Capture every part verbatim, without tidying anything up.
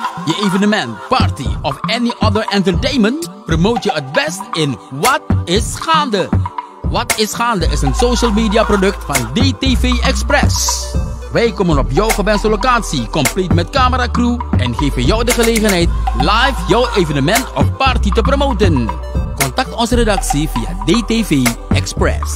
je evenement, party of any other entertainment promote je het best in Wat is Gaande. Wat is Gaande is een social media product van D T V Express. Wij komen op jouw gewenste locatie, compleet met cameracrew en geven jou de gelegenheid live jouw evenement of party te promoten. Contact onze redactie via D T V Express.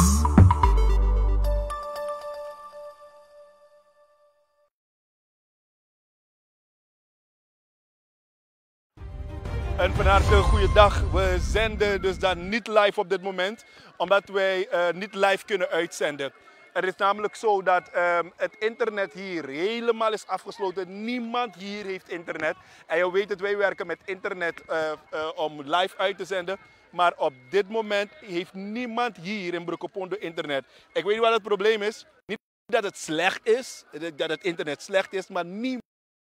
Een van harte goede dag. We zenden dus dan niet live op dit moment, omdat wij uh, niet live kunnen uitzenden. Het is namelijk zo dat um, het internet hier helemaal is afgesloten. Niemand hier heeft internet. En je weet het, wij werken met internet uh, uh, om live uit te zenden. Maar op dit moment heeft niemand hier in Brokopondo internet. Ik weet niet wat het probleem is. Niet dat het slecht is, dat het internet slecht is, maar niemand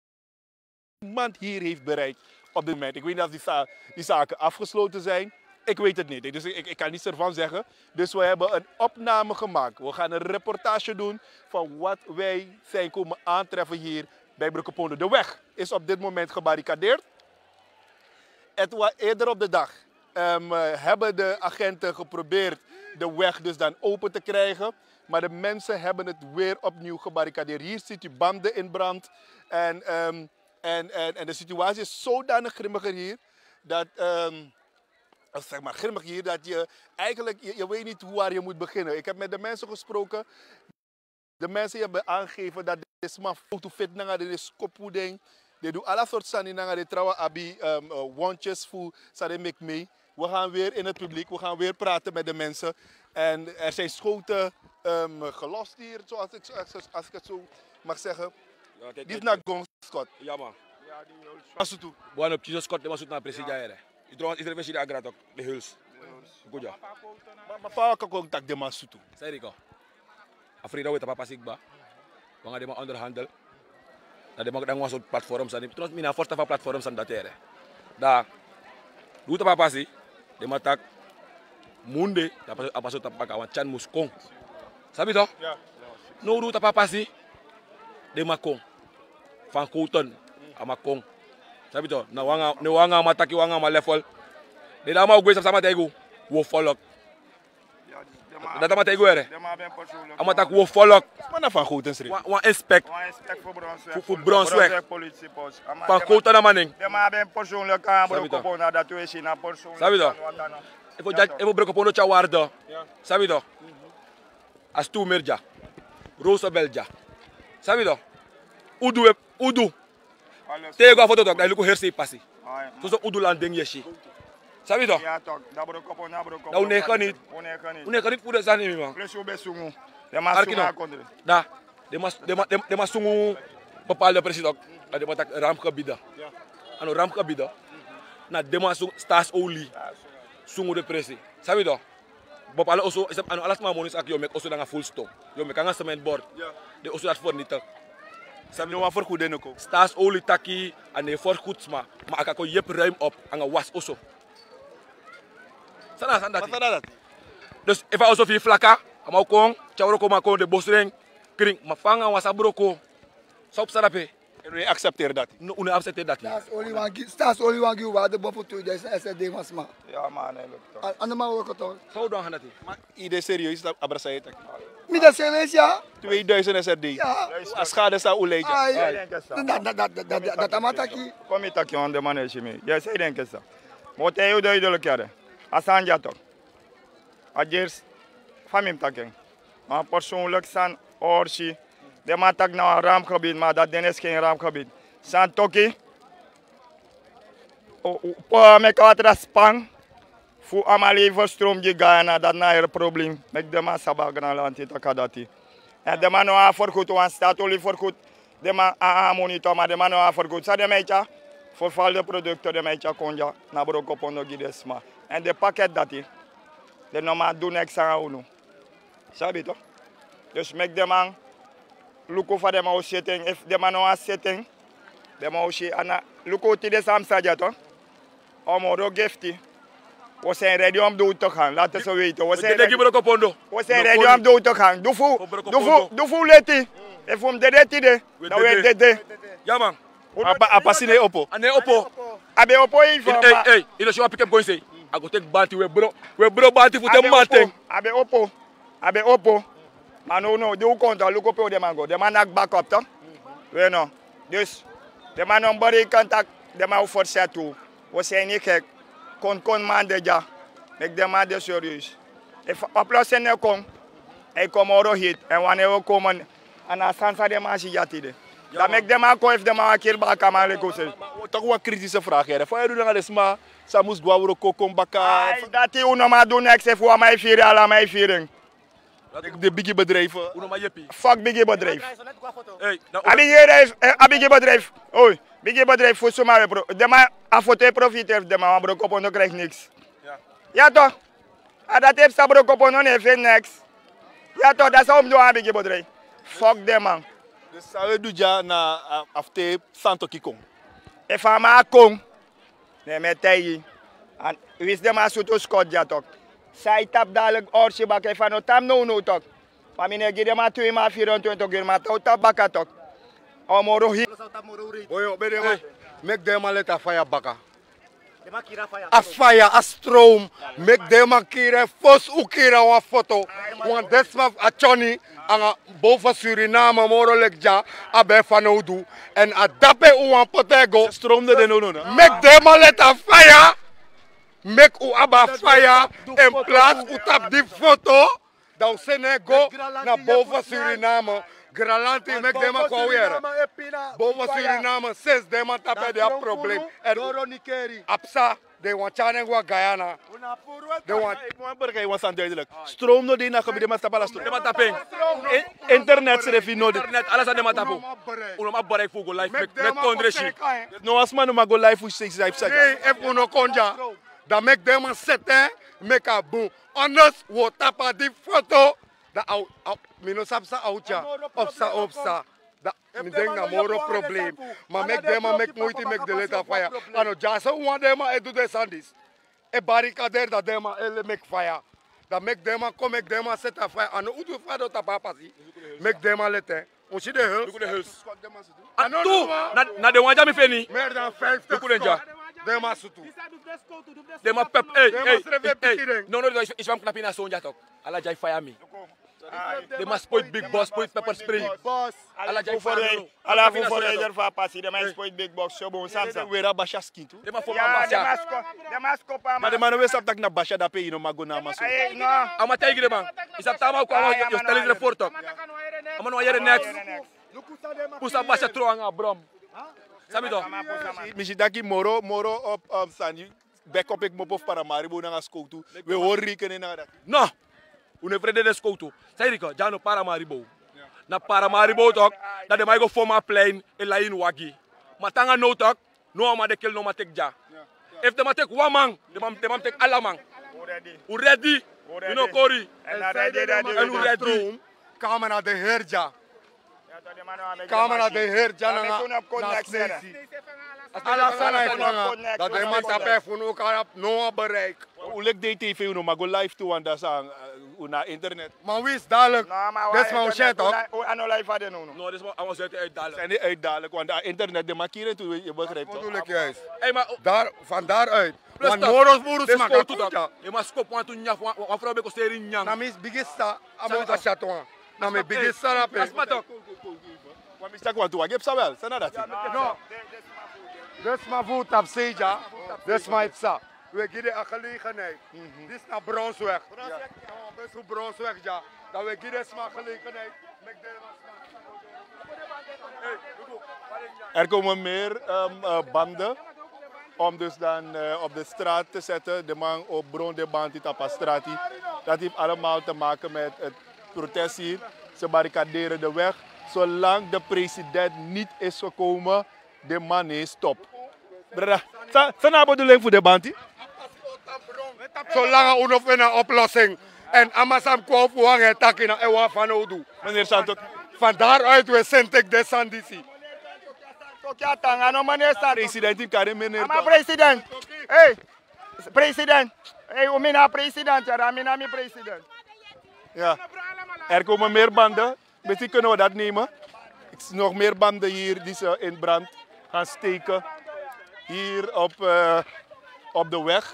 hier heeft bereik op dit moment. Ik weet niet of die, za die zaken afgesloten zijn. Ik weet het niet, dus ik, ik kan niets ervan zeggen. Dus we hebben een opname gemaakt. We gaan een reportage doen van wat wij zijn komen aantreffen hier bij Brokopondo. De weg is op dit moment gebarricadeerd. Het was eerder op de dag. Um, hebben de agenten geprobeerd de weg dus dan open te krijgen. Maar de mensen hebben het weer opnieuw gebarricadeerd. Hier ziet u banden in brand. En, um, en, en, en de situatie is zodanig grimmiger hier. Dat, um, zeg maar grimmig hier, dat je eigenlijk, je, je weet niet hoe waar je moet beginnen. Ik heb met de mensen gesproken. De mensen hebben aangegeven dat dit is maar foto fit nanga, dit is kopvoeding. Die doen alle soorten zaken nanga, die trouwen abi um, uh, wondjes voor, zodat ik mee. We gaan weer in het publiek, we gaan weer praten met de mensen. En er zijn schoten um, gelost hier, zoals ik, als ik het zo mag zeggen. Ja, kijk, die is naar Gong Scott. Ja man. Ja, die was het toe. Buon op Jesus Scott, die was het naar precies jaren. Je trouwens iedereen weet je dat ook, de huls. Goed ja. Maar papa kan ook tak de man toe. Zeg ik al. Afrika weet dat papa sigba. We gaan die man onderhandel. Dat die man dan was op platforms en trouwens mina forsta van platforms aan dat jaren. Daar. Hoe dat papa zie, die man tak Monday, dat papa zo tapaka want Chan moest kom. Sabi toch? Ja. No hoe dat papa zie, die man kom. Van Kouton, ama kom. Sabi toch? Na wanga, ne wanga mataki wanga ma level. De dama ook bezig sama tego. Wo follow. Dat ama tego ere. Ama tak wo follow. Maar na van Kouton sri. Wan inspect. Wan inspect voor Bronsweg. Voor Bronsweg. Politiepost. Van Kouton na maning. De ma ben persoonlijk aan Brokopondo dat we zien na persoonlijk. Sabi toch? Even judge, even Brokopondo cha waarde. Sabi toch? As tu merja. Rosa belja. Sabi toch? Udu udu. Tego foto tok, dat lukt herse passie. Zo zo udulan ding yeshi. Sabi toch? Ja toch, dat Brokopondo, dat Brokopondo. Dat uneka niet. Uneka niet. Uneka niet voor de zani man. Plus je besungu. De ma sungu kondre. Da, de ma de ma de ma sungu bepaalde president. Dat de ma tak rampgebieden. Ja. Ano rampgebieden. Na de ma sungu staatsolie. Sungu de presi. Sabi toch? Bepaalde also, is ano alles maar monis ak yo mek also dan full stop. Yo mek anga cement board. Ja. De also dat voor niet tak. Sabi no voor goed en ook. Staatsolie taki en de voor goed maar maar ik kan je ruim op en een was also. Sana sana dat. Wat dat? Dus if also fi flaka, ama kon, chawro ko ma kon de bosring, kring, ma fanga was abroko. Sop sarape. En we accepteren dat. No, we accepteren dat. Staatsolie want staatsolie want je waarde boven tweeduizend S D was maar. Ja man, nee lukt. Aan de man ook toch. Zo dan gaan dat. Maar iedereen serieus dat abrasai tak. Met dat serieus ja? tweeduizend S R D. Ja. As schade sa uleja. Dat dat dat dat dat amataki. Kom je tak je aan de management. Ja, zei denk ik zo. Moet je je duidelijk hebben. Asanja toch. Adjers famim taking. Maar persoonlijk zijn orsi. De man tak naar een raamgebied, maar dat is geen raamgebied. San toki. Op met wat spang. Voor amali voor stroom die Ghana, dat na een probleem. Met de man sabagran lanti takadati. En de man nou voor goed, want staat olie voor goed. De man aan monitor, maar de man nou voor goed. Sa de meisje voor valde producten de meisje konja naar Brokopondo gidesma. En de pakket dat hier, de normaal doen niks aan uno. Sabi toch? Dus met de man, look over de man setting. If de man nou setting, de man she ana look out de sam saja toch? Omoro gifty. We zijn ready om dood te gaan, laten ze weten. We zijn ready, we zijn ready om dood te gaan. Doe voor, doe voor, doe voor leti. If we de ready de, dan weet je de. Ja man. Apasine opo. Ane opo. Abe opo even. Hey, hey, you know, she want pick up going say. I go take banty we bro. We bro banty for them man. Abe opo. Abe opo. Maar no, no, doe controle, look op hoe de man go. De man nak back up, toch? Weet je. Dus, de man om body contact, de man voor zet toe. We zijn niet gek. Kon, kon man de ja. Ik de man de serieus. If oplossing er komt, hij komt ook hit. En wanneer we komen, en dan staan van de man zie je het. Dan make de man komen, if de man een keer bakken, maar ik zeg. Toch wel een kritische vraag, hè? Voor je doen dat is maar, ze moest gewoon koken bakken. Dat is hoe normaal doen, ik zeg voor mij vieren, alle mij vieren. De biggie bedrijven. Fuck biggie bedrijf. Hey, biggie bedrijf. Oei, biggie bedrijf voor zomaar. De man, als foto profiteert, de man, maar op dan krijgt niks. Ja. Ja toch? En dat heeft ze broek op dan heeft niks. Ja toch, dat is om doen aan biggie bedrijf. Fuck de man. Dus zou je doen ja na afte Santo Kikong? If I'm a kong, nee met tijden. En wist de man zo te schot ja toch? Zij tap dadelijk oortje bakken van no tam no no toch. Maar meneer geef maar twee maar vierentwintig uur maar tap tap bakken toch. Omoro hier. Oyo, bede man. Make them a let a fire bakken. A fire, a stroom. Make them a kire first ukira wa foto. Want desma a Johnny anga boven Suriname moro lekja abe fanoudu en a dape uwan potego. Stroomde de no no. Make them a let a fire. Make u aba fire in plaats u tap die foto. Dan Senego naar boven Suriname. Gralanti make them a kwawere. Boven Suriname sinds them a tape dia probleem. Apsa de want chanengwa Guyana. De want ik moet burger was aan duidelijk. Stroom no de na gebied de maar tapala stroom. De maar taping. Internet se refi no internet alles aan de maar tapo. Uno maar bereik voor go live met met kondreshi. No as man ma go live voor six live set. Nee, if uno konja. Dan make them a set make a boom. Anders wo tapa die foto. Da au mino sapsa outja. Opsa opsa. Da mi denk na moro probleem. Maar make them a make moeite make the letter fire. Ano jasa one them a do the sandis. E barricade da them a ele make fire. Da make them a come make them a set a fire. Ano udu fado tapa pasi. Make them a lete. On see the hills. Look at the hills. Ano tu na na de wanja mi feni. Meer dan vijftig. Look at the de ma sutu. De ma pep. Hey hey hey. No no is van knapi na sonja tok. Ala jai fire me. De ma spoit big boss, spoit pepper spray. Boss. Ala jai fire. Ala fu for der fa passi, de ma spoit big boss so bon samsa. We ra basha skin tu. De ma for Ja, de basha. masko, de masko pa Maar de man we sap tak na basha da pe ino mago na maso. Hey, no. Ama tegi de man. Isa tama ko ama yo stellen de fort tok. Ama no yere next. Pusa basha tro anga brom. Sabi to. Misschien dat ik moro moro op um, staan. Back op ik mop of Paramaribo na skoutu. We horen rekenen naar dat. No. Une vrede de skoutu. Sai riko jano Paramaribo. Na Paramaribo tok, dat de mai go forma plein e line wagi. Matanga no tok, no ma de kel no ma tek ja. If de ma tek one man, de ma de ma tek alla man. U ready? You know Kori. En ready ready. En u ready. Kamen naar de herja. Kamen naar de herja na na snesi. Alla sana ifanga. Dat de man tape voor no kan no bereik. Hoe lek D T V uno mago live toe aan dat aan na internet. Maar wie is dadelijk? Dat is maar shit toch? Ano live hadden no. No, dit is maar ons uit uitdalen. Zijn niet uitdadelijk, want dat internet de markeren toe je begrijpt Wat toch? bedoel ik juist? Hey maar Daar van daaruit. Plus Want dat. moros moros Des smaak skoutu dat. tok. E ma skop wan tu nya wan vrouw be ko steri Na nyang. mis bigista amo a chatouan. Na me bigista na pe. Asma tok. Want ik zeg wat toe, ik heb wel, zijn dat? No. Dat is maar voet op Seja. Dat is maar iets. We geven een gelegenheid. Dit is naar Bronsweg. Best goed Bronsweg, ja. Dat we geven een gelegenheid. Er komen meer um, uh, banden om dus dan uh, op de straat te zetten. De man op Bron de Bandi Tapastrati. Dat heeft allemaal te maken met het protest hier. Ze barricaderen de weg. Zolang de president niet is gekomen, de man is stop. Brada, zijn er bedoeling voor de Bandi? Zolang we nog een oplossing. En Amasam kwam voor hangen takken naar Ewa van Odu. Meneer Santo. Van daaruit we sentek de Sandisi. President kan meneer. Maar president. Hey, president. Hey, hoe mina president? Ja, mina mi president. Ja. Er komen meer banden. Misschien kunnen we dat nemen. Ik zie nog meer banden hier die ze in brand. gaan steken. Hier op, uh, op de weg.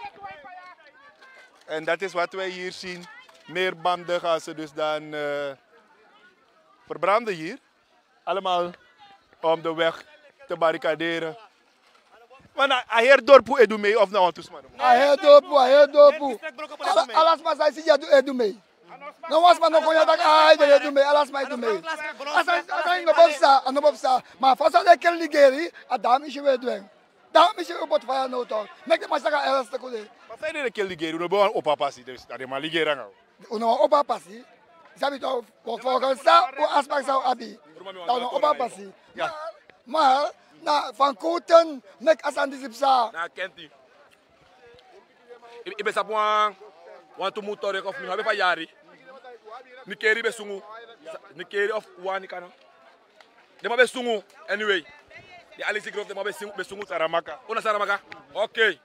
En dat is wat wij hier zien. Meer banden gaan ze dus dan uh, verbranden hier. Allemaal om de weg te barricaderen. Maar aher dorpu edu mee of nou ontus man? Aher dorpu, aher dorpu. Alas mas aí se já edu mee. Não was man no konya tak ai de edu mee, alas mas edu mee. Asa asa no bofsa, no bofsa. Ma fasa de kel ligeri, adam is we doen. Daarom is je op het vijand nou toch. Mek de masaka elas te kode. Maar zij de kel ligeri, no bo opa passi, dus dat de maar ligera nou. Uno opa passi. Sabi toch, volgens sa o aspak sa abi. Dan opa passi. Ja. Maar na van Koten mek asan disipsa. Na kenti. Ibe sa point want to motor of mi habe fa yari. Ni keri be sungu. Ni keri of wani kana. De ma be sungu anyway. De Alexi Grof de ma be sungu be sungu Saramaka. Ona Saramaka. Okay.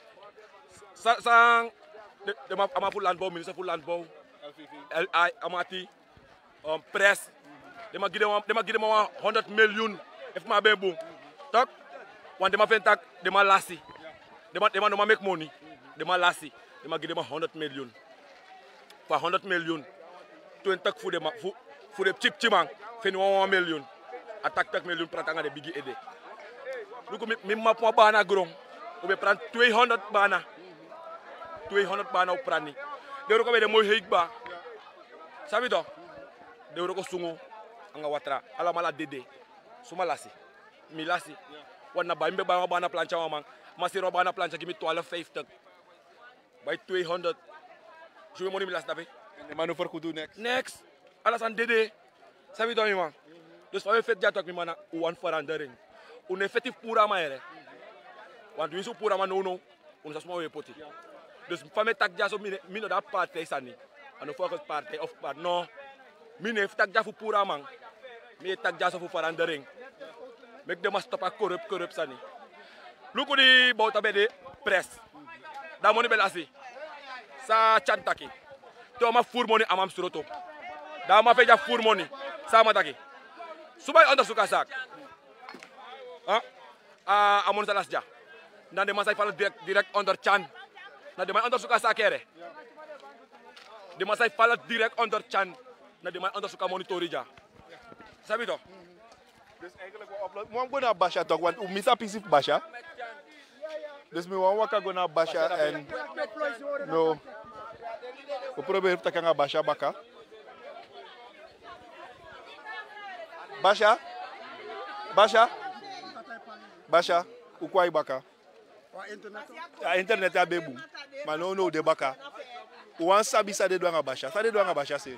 Sa sang de, de ma ama full landbouw, minister full landbouw. L I amati um press. De ma gide de ma gide ma honderd miljoen. If ma be boom. Tak. Want de ma ventak de ma lassi. De ma de ma no ma make money. De ma lassi. De ma gide ma honderd miljoen. Voor honderd miljoen. Toen tak voor de ma voor voor de chip chimang. Fin one miljoen. Attack tak miljoen pratanga de bigi ede. Luko mi mi ma po bana grong. O be pran tweehonderd bana. tweehonderd bana op prani. De roko be de moy heikba. Sabi to. De roko sungu anga watra ala mala dede. Suma lassi. Mi lassi. Wana ba imbe ba bana plancha wa man. Masiro bana plancha kimi twaalf vijftig. Bij tweehonderd. Jouw money milas daarbij. De man over goed doen next. Next. Alles aan dede. Sabi to man. Dus van vet ja toch mi man een verandering. Un effectief pura maar. Want we zo pura maar no no. Ons asma we poti. Dus van met tak ja zo mi mi no dat partij sani. Aan de volgende partij of part no. Mi ne tak ja voor pura man. Mi tak ja zo voor verandering. Mek de mas stop corrupt corrupt sani. Luko di bouta be de press. Da money belasi. Sa chantaki. To ma fur money amam suroto. Da ma feja fur money. Sa mataki. Subay onda suka sak. Ah, ah amon salas ja. Dan de masai fal direct direct onder chan. Na de man onder suka sakere. De masai fal direct onder chan. Na de man onder suka monitori ja. Sabi to. Dus eigenlijk we upload. Mo go na Basha toch want u misa pisif Basha. Dus mi wan waka go na Basha en no. We proberen te gaan Basha baka. Basha? Basha? Basha, u kwai baka? Ja, internet ya bebu. Maar no no de baka. U wan sabi sa de douanga Basha. Sa de douanga Basha se.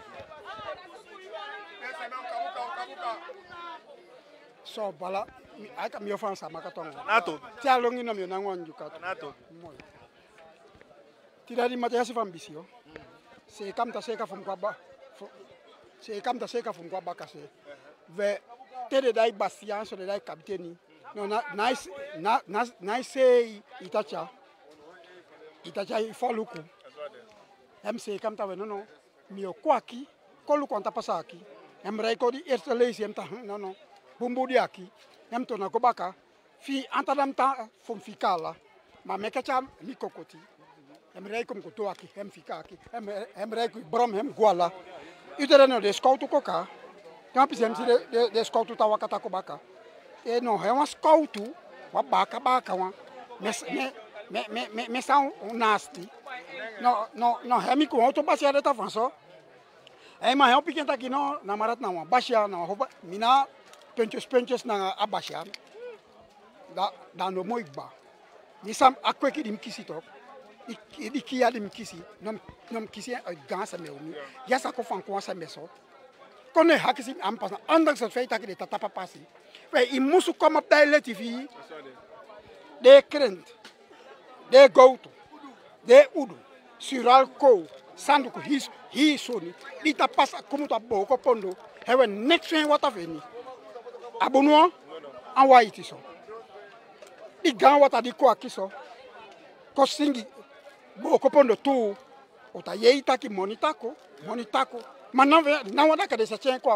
So bala ai kam yo fansa makatongo. Nato. Tia longi no mi na ngonju ka. Nato. Tira di mate yasi fambisio. Se kam ta se ka fum kwa ba. Se kam ta se ka fum kwa ba ka se. Ve tede dai bastian so de dai kapiteni. No na nice na na nice itacha. Itacha ifoluku. M C kam ta we no no. Mi o kwaki, kolu konta pasaki. Em reko di eerste lees hem ta no no. Bumbu di aki. Hem to na kobaka. Fi antadam ta fum fikala. Ma mekacha mi kokoti. Hem reko ko to aki, hem fikaki. Hem hem reko brom hem gwala. Itere no de scout koka. Kampi sem si de de, de scout ta wakata kobaka. E no he was scout wa baka baka wa. Mes me me me me me sound nasty. No no no he mi ko auto basia de ta fanso. E ma he o pikenta aqui no na marat na wa basia na hoba mina pentjes pentjes na abasia. Da da no moigba. Ni sam akweki dim kisi tok. Idi kia dim kisi. Nom nom kisi a gansa me umi. Ya sa ko fan ko sa meso. Kono hakisi am pas ondanks het feit dat ik dit tapa passi. Wij i musu kom op de T V. De krent. De goto. De udu. Sural ko. Sanduku his hi soni. Dita pasa como ta boko pondo. Hewe next one wat afeni. Abonwa an wa iti so. Di gan wat adi ko akiso. Ko singi boko pondo tu. Ota ye itaki monitako, monitako. Maar nou, nou dat ik deze tien qua wie,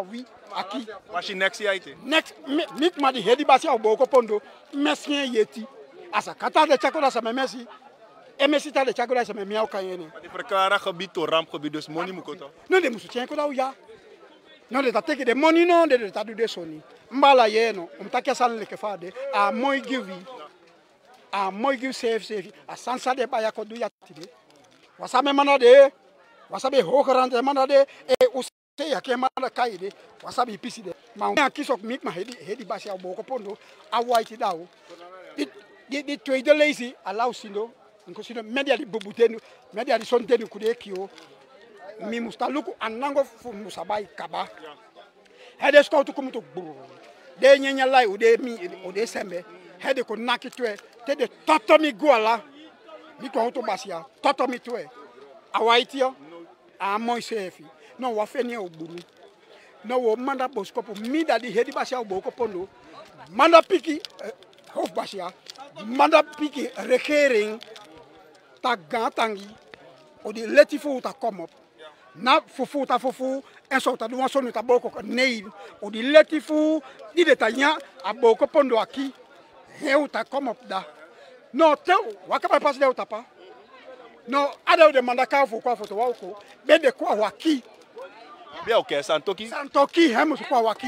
aqui. Was je next jaar ite? Next, niet maar die hedi basia boko pondo, mesien yeti. Asa kata de chakora sa memesi. E messi ta de chakora sa memia okayene. Maar die verklaren gebied to rampgebied, dus money moet koto. Non de musu tien ko daw ya. Non de ta take de money non de de ta do de soni. Mbala yeno, um ta ke san le ke fade. A moy give. A moy give save save. A sansa de baya ko do ya tide. Wasa me manade. Wasa be hokarante manade e us ya ke manda kaide wasabi pisi de ma kisok mik ma hedi hedi basi au boko pondo a white dawo di di di trade lazy allow sindo nko sindo media di bubutenu media di sontenu kude kio mi mustaluku anango fu musabai kaba hede scout ko muto buru de nyenya lai o de mi o de sembe hede ko nakitwe te de totomi goala mi ko auto basia totomi twe a white yo a moisefi no wa feni oburu no wo manda boskopo mida di hedi basia oboko pondo manda piki uh, hof basia manda piki regering ta gantangi o di letifu ta kom op na fufu ta fufu en so ta do so no ta boko nei o di letifu di de tanya aboko pondo aki heu ta kom op da no te wakaba pas de utapa no ada de manda ka fu kwa foto wa ko be de kwa waki Bia o que Santoki? Santoki hemos kwa waki.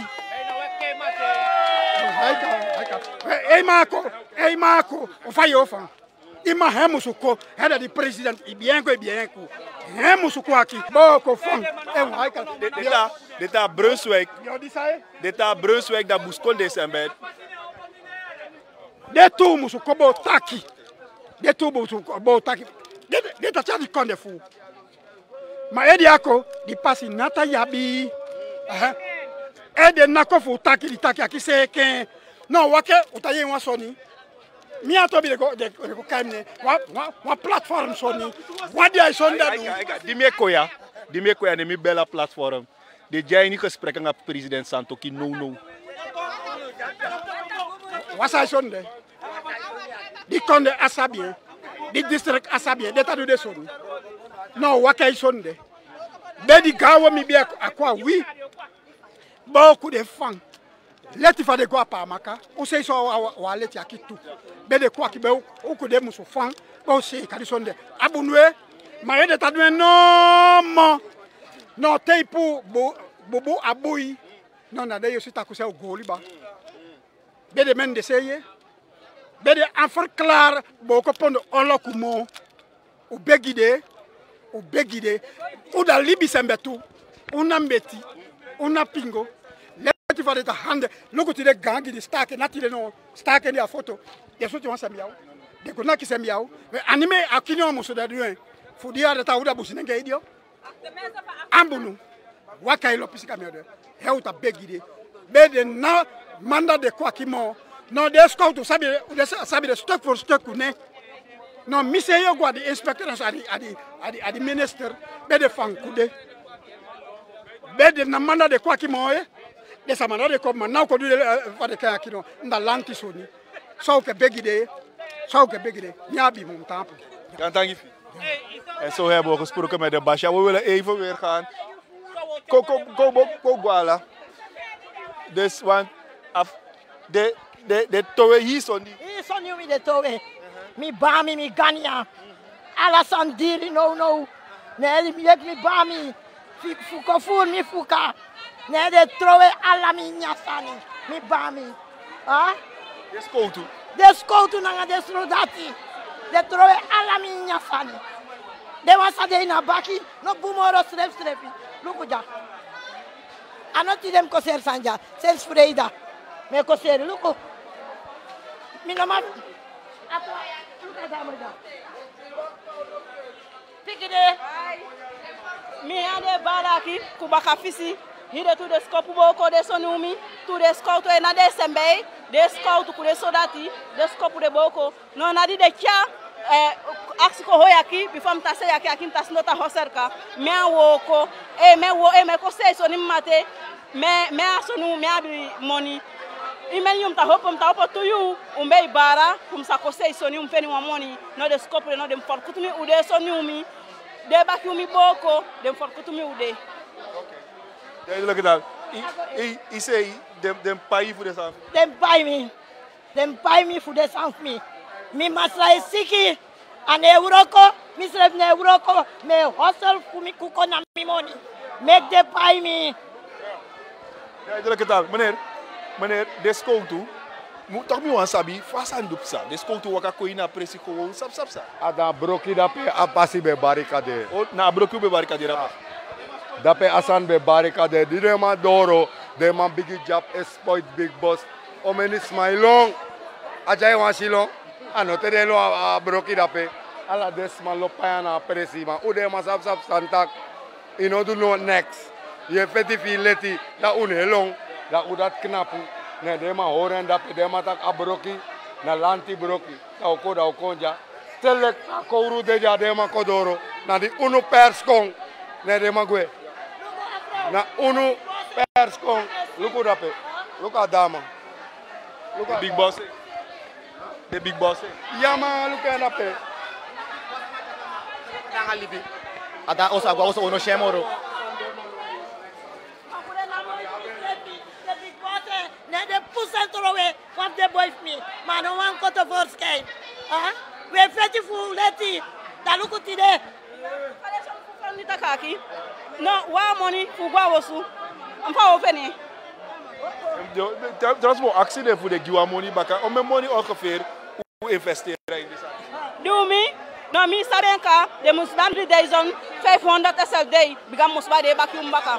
Ei Marco, ei Marco, o fai ofa. Ima hemos ko, era di president e bien ko e bien ko. Hemos ko aqui. Boko fon. E vai ka. Deta, deta Brunswick. Deta Brunswick da buscou December. De tu musu ko bo taki. De tu musu ko bo taki. De ta chadi konde fu. Ma edi ako di pasi nata yabi eh ede nako fu taki di taki aki seke no wake utaye wa soni mi ato bi de ko de ko kamne wa wa platform soni wa dia sonda du di me koya di me koya ne mi bella platform de jay ni gesprek nga president Santoki no no wa sa sonde di konde asabien di district asabien de ta do de soni no wakay sonde bedi gawo mi bi akwa wi beaucoup de fan leti fa de go pa maka o sei so wa leti akitu bede kwa ki be o ko de muso fan o sei kadi sonde abunwe ma yede ta dwe no mo no teipu bo bobo aboyi no na de yo sita ko se o goli ba bede men de seye bede afar clair boko pondo olokumo o begide o begide o da libi sembetu una mbeti una pingo leti fa de ta hande loko ti de gangi di stake na ti de no stake ni a photo de so ti wan sembiawo de ko na ki sembiawo anime akini o muso da duen fu dia de ta uda busine nge idio ambunu wakai lo pisika me de he o ta begide be de na manda de kwa kimo no de scout to sabi de sabi de stock for stock ne no mise yo gwa di inspector adi adi adi adi minister be de fankude be de na manda de kwa kimoye de samana de ko na ko du fa de ka kino nda lanti soni so ke begide so ke begide nyabi mum tapu kan tangi en zo hebben we gesproken met de Basja. We willen even weer gaan ko ko ko ko gwala dus want af de de de towe hier soni hier soni mi de towe mi bami mi gania ala sandiri no no ne mi ek mi bami fuka fur mi fuka ne de trowe ala mi nyasani mi bami ah descouto descouto nanga desrodati de trowe ala mi nyasani de wasa de na baki no bumoro strep strepi lukuja anoti dem ko ser sanja ser freida me ko ser luku mi no ma atoya luka damaja pikide mi ande baraki kubaka fisi hide tu de scope boko de sonumi tu de scout e na de sembe de scout ku de sodati de scope de boko no na di de kia eh aksi ko hoyaki before mtase yaki akinta snota hoserka me woko e me wo e me ko se so ni mate me me asonu me abi money imen yum ta hopo mta hopo tuyu umbe bara kum sa ko se so ni umfeni wa money no de scope no de for kutumi ude so ni umi de baki umi boko de for kutumi ude duidelijk dan He, he say them them pay for the sound. Them pay me. Them pay me for the sound me. Me masra is siki. An euroko, me serve ne euroko. Me hustle for me kuko na me money. Make them pay me. Ja, ik het al. Meneer, meneer, deze koude toe. Moet toch niet sabi, fast aan doep sa. Deze koude toe waka koi na presi gewoon sap sap sa. Ada broki dape apasi be barricade. Oh, na broki be barricade rapa. Dape asan be barricade. Di de ma doro, de ma bigi job exploit big boss. O meni smilong. Aja wan silong. Ano te de lo a broki dape. Ala des ma lo payana presi ma. Ude ma sap sap santak. Ino do no next. Je feti fi leti da unelong da udat knapu ne de ma horen da pe de ma tak abroki na lanti broki da oko da okonja telek ko ru de ja de ma kodoro na di unu perskong ne de ma gue na unu perskong luku da pe luka dama luka big boss the big boss yama luka da pe nanga libi ada osa gwa osa ono shemoro They push and throw away what they boy me. Man, no one got the first game. Huh? We're faithful, let it. That look at today. No, one money for Guawasu. I'm for opening. Dat is wel accident voor de Giwa money bakken. Om mijn money ongeveer hoe investeren in deze. Do me? No, me Sabenka, de Muslim days on five hundred S L day. Become Musba de Bakum Baka.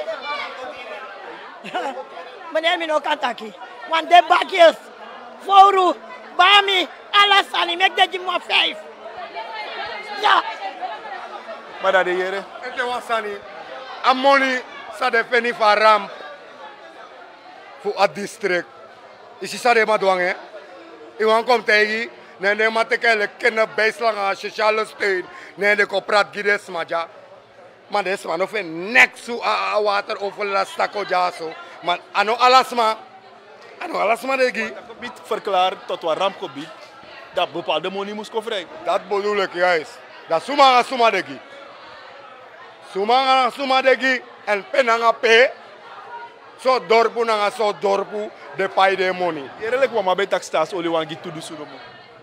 Meneer mi no Kentucky. Want de bakjes, Fouru, Bami, Alassani, make the gym more five. Ja. Maar dat de heren. Ete wasani. Amoni sa de feni fa ramp. Fu a district. Isi sa de ma douange. Iwan kom tegi. Nende ma teke le kenne baselang a sociale steun. Nende ko prat gides maja. Maar des man of een nek zo a water over la stako jaso. Maar ano alasma, ano alasma degi. Dat gebied verklaart tot wat rampgebied. Dat bepaalde money moest kofferen. Dat bedoel ik juist. Dat suma suma degi. Suma suma degi en penanga pe. So dorpu nanga so dorpu de pay de money. Eerlijk wat maar bij taxstaats olie wangi to do sunomo.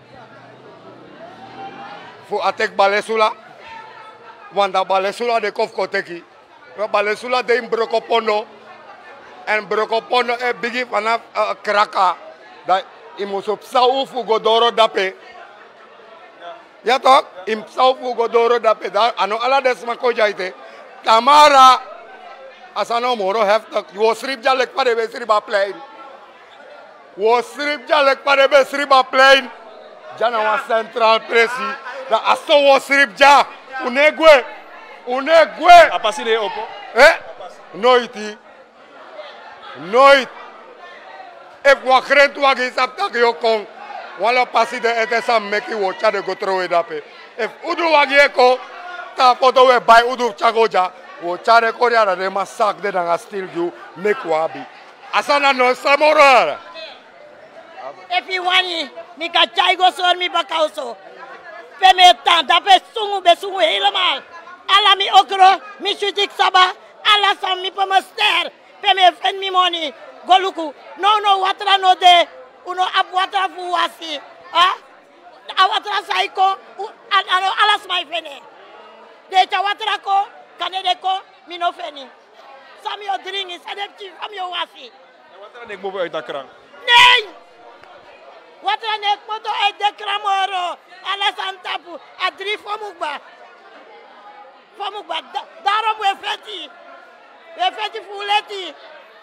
Fu atek balesula. Wanda balesula de kof koteki. Balesula de imbrokopono. En brokopono e bigi vanaf uh, kraka. Dat imus op saufu godoro dape. Ja toch? Im saufu godoro dape. Daar ano ala desma ko jaite. Tamara asano moro heftig. Wo strip jalek pa de besri ba plein. Wo strip jalek pa de besri ba plein. Jana wa central presi. Da aso wo strip ja. Unegwe. Unegwe. Apasi de opo. Eh? Noiti. Nooit. If wa grent wa gisap tak yo kong. Wala pasi de ete sam meki wo cha de go trowe dape. If udu wa gieko ta foto we by udu chagoja wo cha de korea de ma sak de nga still you make wabi. Asana no samora. If you want it, mi ka chai go sor mi bakauso. Pe me tan dape sungu be sungu helemaal. Ala mi okro, mi shutik saba, ala sam mi pamaster. Me fen mi money goluku no no watra no de uno ab watra fu wasi ah a watra saiko ano alas mai fene de cha watra ko kanede ko mi no feni sami o dringi sadep ci am yo wasi watra nek bobu uit akran nee watra nek moto e de kramoro alas antapu adri fomugba fomugba daro we feti we feti fuleti.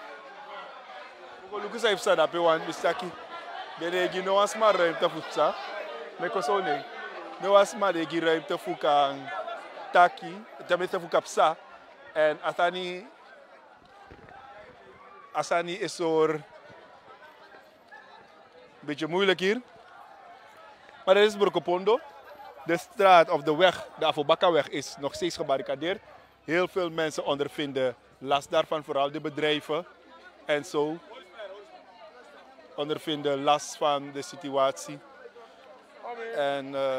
Luku sa ifsa da pe wan mistaki. Dene gi no asma rem ta futsa. Me ko so ne. No asma de gi rem ta fuka taki, ta me ta fuka psa. En asani asani isor beetje moeilijk hier. Maar er is Brokopondo. De straat of de weg, de Afobakaweg, is nog steeds gebarricadeerd. Heel veel mensen ondervinden last daarvan, vooral de bedrijven en zo. Ondervinden last van de situatie. En, uh,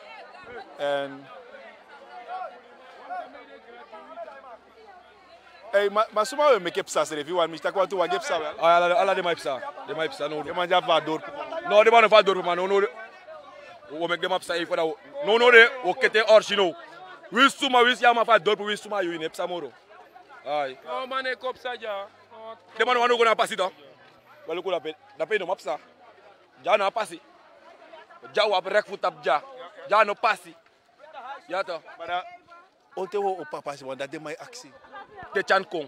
en, Hey, maar maar soms we make psa se review, want we staan toe wat psa wel. Ah, alla alla de mai psa, de mai psa no. De man ja va dorp. No, de man va dorp man, no no. We make them up say for that. No no de, o kete original. We suma we sia ma va dorp, we suma you in psa moro. Ai. Oh man, e kop sa ja. De man wanu go na passi to. Walu ko la pe, da pe no mapsa. Ja na passi. Ja wa rek fu tap ja. Ja no passi. Ja to. Maar onte wo op papa se want dat de mai actie. De Chan Kong.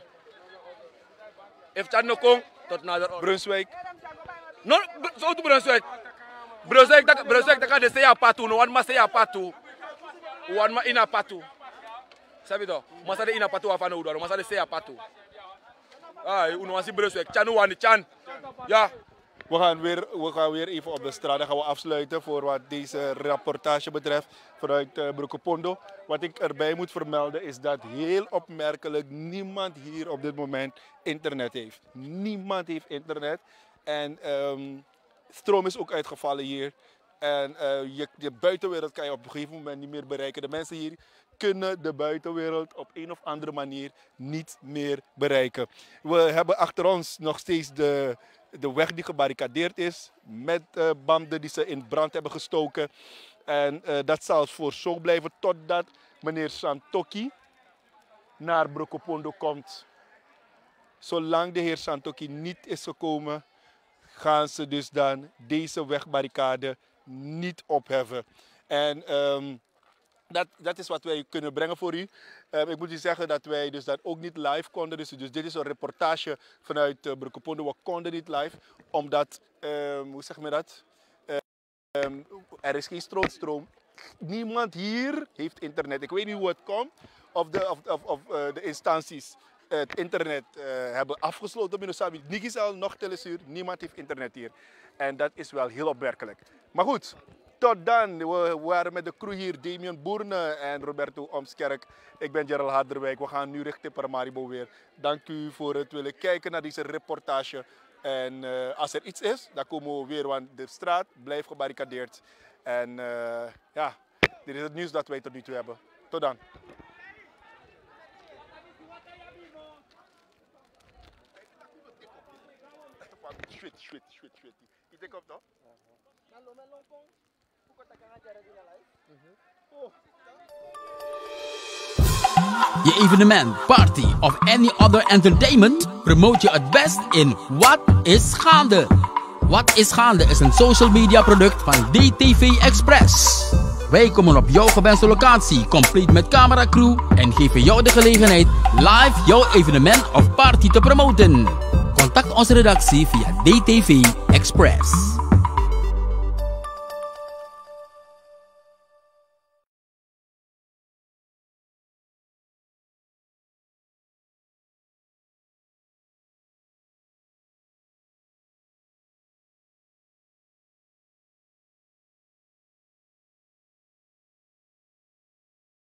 If Chan no Kong, tot nader Brunswijk. No, zo to Brunswijk. Brunswijk dat Brunswijk dat kan de seya patu no, wan ma seya patu. Wan ma ina patu. Sabi to, masa de ina patu afano udo, masa de seya patu. Ai, uno wasi Brunswijk, Chan wan Chan. Ja. We gaan, weer, we gaan weer even op de straat. Dan gaan we afsluiten voor wat deze rapportage betreft vanuit uh, Broekepondo. Wat ik erbij moet vermelden is dat heel opmerkelijk niemand hier op dit moment internet heeft. Niemand heeft internet. En um, stroom is ook uitgevallen hier. En uh, je, de buitenwereld kan je op een gegeven moment niet meer bereiken. De mensen hier kunnen de buitenwereld op een of andere manier niet meer bereiken. We hebben achter ons nog steeds de... de weg die gebarricadeerd is met uh, banden die ze in brand hebben gestoken. En uh, dat zal voor zo blijven totdat meneer Santoki naar Broekepondo komt. Zolang de heer Santoki niet is gekomen, gaan ze dus dan deze wegbarricade niet opheffen. En um, dat, dat is wat wij kunnen brengen voor u. Um, ik moet u zeggen dat wij dus dat ook niet live konden. Dus, dus dit is een reportage vanuit uh, Broekepondo. We konden niet live, omdat, um, hoe zeg je dat? Um, er is geen strootstroom. Niemand hier heeft internet. Ik weet niet hoe het komt. Of de, of, of, of, uh, de instanties het internet uh, hebben afgesloten. Nigisel, nog Telesuur, niemand heeft internet hier. En dat is wel heel opmerkelijk. Maar goed. Tot dan, we waren met de crew hier, Damien Boerne en Roberto Omskerk. Ik ben Gerald Harderwijk, we gaan nu richting Paramaribo weer. Dank u voor het willen kijken naar deze reportage. En uh, als er iets is, dan komen we weer, want de straat blijft gebarricadeerd. En uh, ja, dit is het nieuws dat wij tot nu toe hebben. Tot dan. Shit, shit, shit, shit. Je denkt op dat? Je evenement, party of any other entertainment promote je het best in Wat is Gaande. Wat is Gaande is een social media product van D T V Express. Wij komen op jouw gewenste locatie, compleet met cameracrew en geven jou de gelegenheid live jouw evenement of party te promoten. Contact onze redactie via D T V Express.